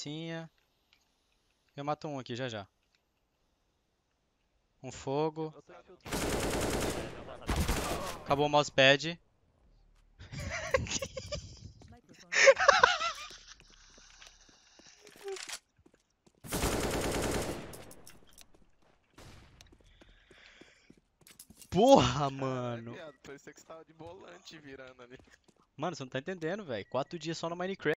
Tinha. Eu mato um aqui já já. Um fogo. Eu tô infiltrando. Acabou o mousepad. Porra, Caralho, mano. viado, parecia que você tava de volante virando ali. Mano, você não tá entendendo, velho. 4 dias só no Minecraft.